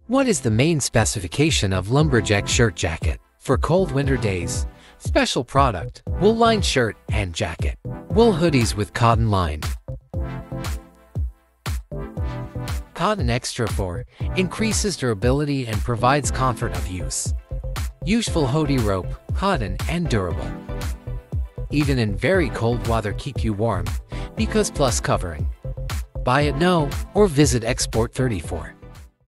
What is the main specification of Lumberjack shirt jacket? For cold winter days, special product, wool-lined shirt and jacket. Wool hoodies with cotton lined. Cotton extrafor increases durability and provides comfort of use. Useful hoodie rope, cotton and durable. Even in very cold weather keep you warm, because plus covering. Buy it now or visit Export 34.